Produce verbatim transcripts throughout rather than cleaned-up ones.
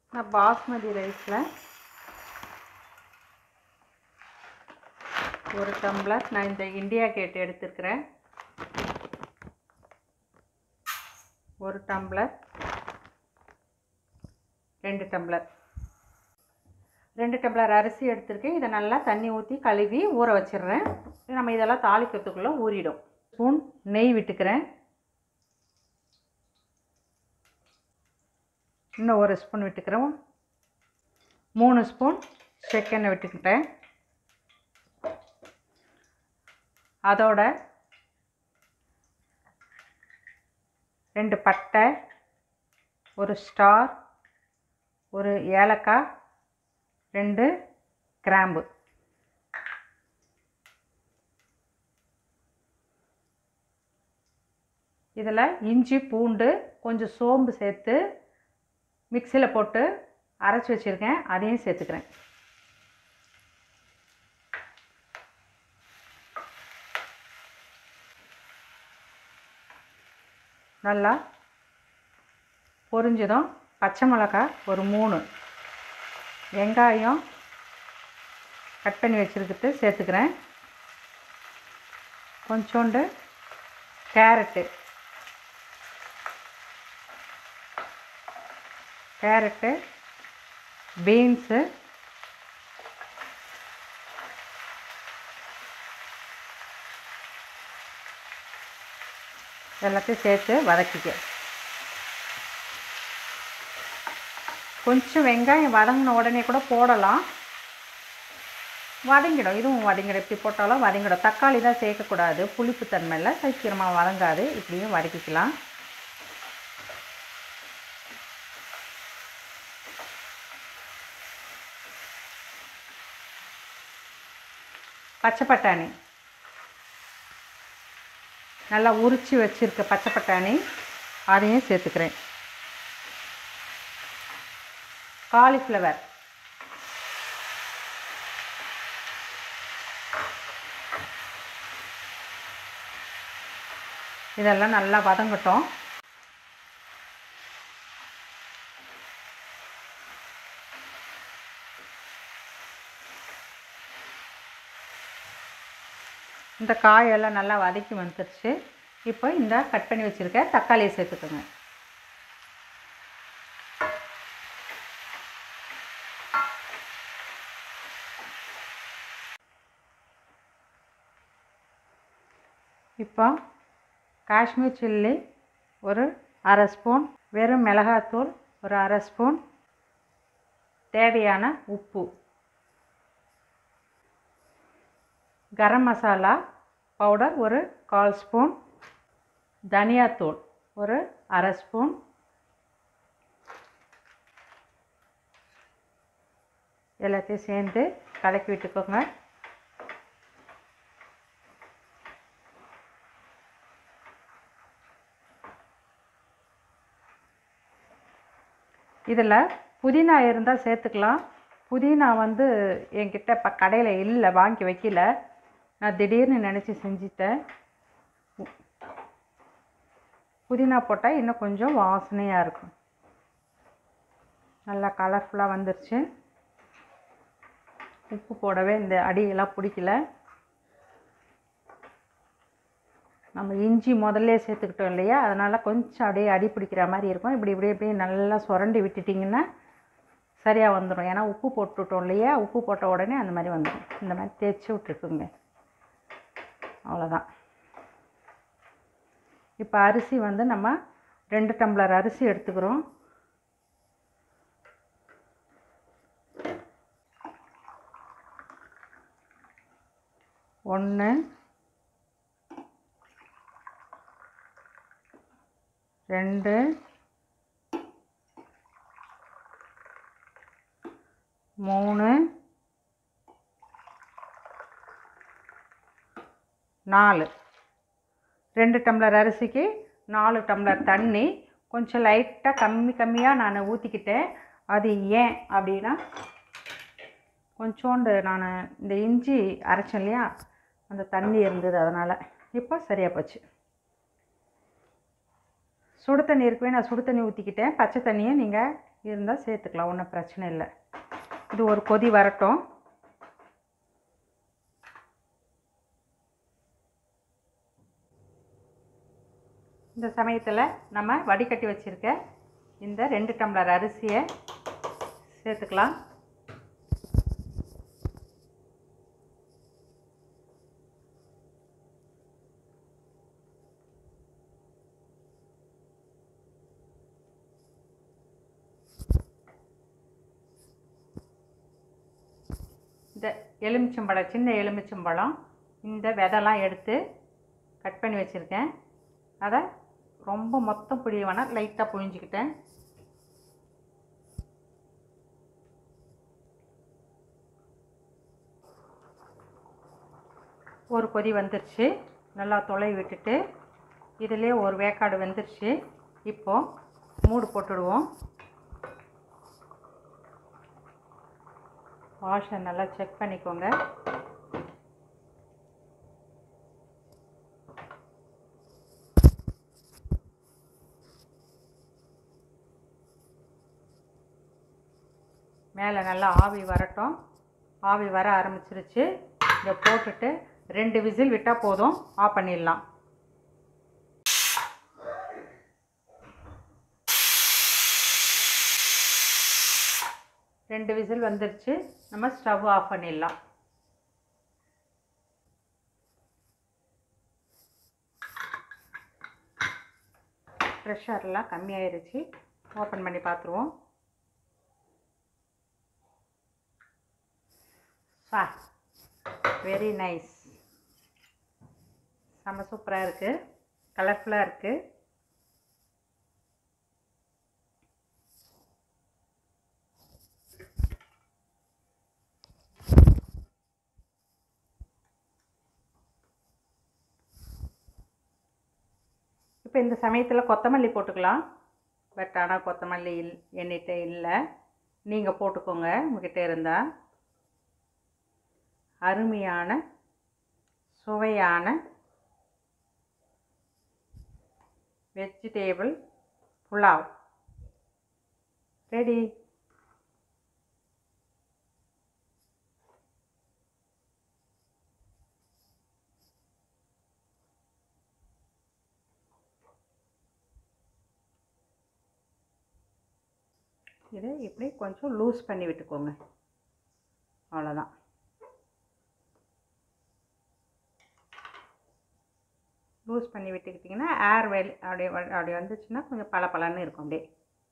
நான் பாஸ்மதி ரைஸில் ஒரு டம்ளர் நான் இந்த இண்டியா கேட் எடுத்துருக்கிறேன். ஒரு டம்ளர், ரெண்டு டம்ளர் ரெண்டு டம்ளர் அரிசி எடுத்துருக்கேன். இதை நல்லா தண்ணி ஊற்றி கழுவி ஊற வச்சிடுறேன். நம்ம இதெல்லாம் தாளிக்கிறதுக்குள்ளே ஊறிடும். ஸ்பூன் நெய் விட்டுக்கிறேன். இன்னும் ஒரு ஸ்பூன் விட்டுக்கிறோம். மூணு ஸ்பூன் செக்கெண்ணெய் விட்டுக்கிட்டேன். அதோட ரெண்டு பட்டை, ஒரு ஸ்டார், ஒரு ஏலக்காய், ரெண்டு கிராம்பு. இதில் இஞ்சி பூண்டு கொஞ்சம் சோம்பு சேர்த்து மிக்சியில் போட்டு அரைச்சி வச்சுருக்கேன். அதையும் சேர்த்துக்கிறேன். நல்லா பொரிஞ்சதும் பச்சை மிளகாய் ஒரு மூணு, வெங்காயம் கட் பண்ணி வச்சுருக்கிட்டு சேர்த்துக்கிறேன். கொஞ்சோண்டு கேரட்டு கேரட்டு பீன்ஸு, எல்லாத்தையும் சேர்த்து வதக்கிக்க. கொஞ்சம் வெங்காயம் வதங்கின உடனே கூட போடலாம், வதங்கிடும். இதுவும் வதங்கிடும். இப்படி போட்டாலும் வதங்கிடும். தக்காளி தான் சேர்க்கக்கூடாது, புளிப்பு தன்மையில் சீக்கிரமாக வதங்காது. இப்படியும் வதக்கிக்கலாம். பச்சை பட்டாணி நல்லா உரித்து வச்சுருக்க பச்சை பட்டாணி அதையும் சேர்த்துக்கிறேன். காலிஃப்ளவர் இதெல்லாம் நல்லா வதங்கட்டும். இந்த காயெல்லாம் நல்லா வதக்கி வந்துருச்சு. இப்போ இந்த கட் பண்ணி வச்சுருக்க தக்காளியை சேர்த்துக்கோங்க. இப்போ காஷ்மீர் சில்லி ஒரு அரை ஸ்பூன், வெறும் மிளகாத்தூள் ஒரு அரை ஸ்பூன், தேவையான உப்பு, கரம் மசாலா பவுடர் ஒரு கால் ஸ்பூன், தனியாத்தூள் ஒரு அரை ஸ்பூன், எல்லாத்தையும் சேர்ந்து கலக்கி விட்டுக்கோங்க. இதில் புதினா இருந்தால் சேர்த்துக்கலாம். புதினா வந்து என்கிட்ட இப்போ கடையில் இல்லை, வாங்கி வைக்கல. நான் திடீர்னு நினச்சி செஞ்சிட்டேன். புதினா போட்டால் இன்னும் கொஞ்சம் வாசனையாக இருக்கும். நல்லா கலர்ஃபுல்லாக வந்துருச்சு. உப்பு போடவே இந்த அடியெல்லாம் பிடிக்கல. நம்ம இஞ்சி முதல்ல சேர்த்துக்கிட்டோம் இல்லையா, அதனால் கொஞ்சம் அப்படியே அடி பிடிக்கிற மாதிரி இருக்கும். இப்படி இப்படி இப்படி நல்லா சுரண்டி விட்டுட்டிங்கன்னா சரியாக வந்துடும். ஏன்னா உப்பு போட்டுவிட்டோம் இல்லையா, உப்பு போட்ட உடனே அந்த மாதிரி வந்துடும். இந்த மாதிரி தேய்ச்சி விட்டுருக்குங்க. அவ்வளோதான். இப்போ அரிசி வந்து நம்ம ரெண்டு டம்ளர் அரிசி எடுத்துக்கிறோம். ஒன்று, ரெண்டு, மூணு, நாலு. ரெண்டு டம்ளர் அரிசிக்கு நாலு டம்ளர் தண்ணி. கொஞ்சம் லைட்டாக கம்மி கம்மியாக நான் ஊற்றிக்கிட்டேன். அது ஏன் அப்படின்னா, கொஞ்சோண்டு நான் இந்த இஞ்சி அரைச்சேன் இல்லையா, அந்த தண்ணி இருந்தது, அதனால். இப்போ சரியாக போச்சு. சுடு தண்ணி இருக்கவே நான் சுடு தண்ணி ஊற்றிக்கிட்டேன். பச்சை தண்ணியை நீங்கள் இருந்தால் சேர்த்துக்கலாம், ஒன்றும் பிரச்சனை இல்லை. இது ஒரு கொதி வரட்டும். இந்த சமயத்தில் நம்ம வடிகட்டி வச்சுருக்க இந்த ரெண்டு டம்ளர் அரிசியை சேர்த்துக்கலாம். இந்த எலுமிச்சம்பழம், சின்ன எலுமிச்சம்பழம், இந்த விதைலாம் எடுத்து கட் பண்ணி வச்சுருக்கேன். அதை ரொம்ப மொத்தம் புழிய வேணாம், லைட்டாக புழிஞ்சிக்கிட்டேன். ஒரு கொதி வந்துருச்சு, நல்லா தொலை விட்டுட்டு இதிலே ஒரு வேக்காடு வந்துருச்சு. இப்போது மூடு போட்டுடுவோம். வாஷை நல்லா செக் பண்ணிக்கோங்க. மேலே நல்லா ஆவி வரட்டும். ஆவி வர ஆரம்பிச்சிருச்சு. இதை போட்டுட்டு ரெண்டு விசில் விட்டால் போதும், ஆஃப் பண்ணிடலாம். ரெண்டு விசில் வந்துருச்சு, நம்ம ஸ்டவ் ஆஃப் பண்ணிடலாம். ப்ரெஷர்லாம் கம்மியாயிருச்சு. ஓப்பன் பண்ணி பார்த்துருவோம். வா, வெரி நைஸ். செம்ம சூப்பராக இருக்குது, கலர்ஃபுல்லாக இருக்குது. இப்போ இந்த சமயத்தில் கொத்தமல்லி போட்டுக்கலாம். பட் ஆனால் கொத்தமல்லி இல் என்கிட்ட இல்லை, நீங்கள் போட்டுக்கோங்க உங்ககிட்ட இருந்தால். அருமையான சுவையான வெஜிடேபிள் புலாவ் ரெடி. இதை இப்படி கொஞ்சம் லூஸ் பண்ணி விட்டுக்கோங்க, அவ்வளோதான். லூஸ் பண்ணி விட்டுக்கிட்டிங்கன்னா ஏர் வெளி அப்படியே அப்படி வந்துச்சுன்னா கொஞ்சம் பல பலன்னு இருக்கும். அப்படியே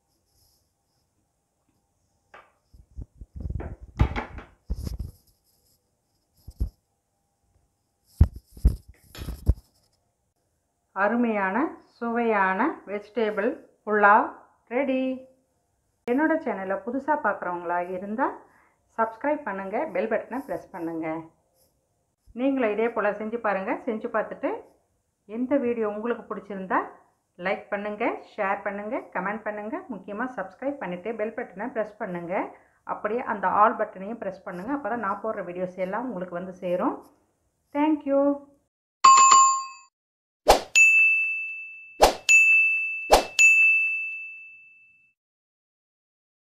அருமையான சுவையான வெஜிடேபிள் புலாவ் ரெடி. என்னோடய சேனலை புதுசாக பார்க்குறவங்களா இருந்தால் சப்ஸ்கிரைப் பண்ணுங்கள், பெல் பட்டனை ப்ரெஸ் பண்ணுங்கள். நீங்களும் இதே போல் செஞ்சு பாருங்கள். செஞ்சு பார்த்துட்டு எந்த வீடியோ உங்களுக்கு பிடிச்சிருந்தா லைக் பண்ணுங்கள், ஷேர் பண்ணுங்கள், கமெண்ட் பண்ணுங்கள். முக்கியமாக சப்ஸ்கிரைப் பண்ணிவிட்டு பெல் பட்டனை ப்ரெஸ் பண்ணுங்கள். அப்படியே அந்த ஆல் பட்டனையும் ப்ரெஸ் பண்ணுங்கள். அப்போ தான் நான் போடுற வீடியோஸ் எல்லாம் உங்களுக்கு வந்து சேரும். தேங்க்யூ.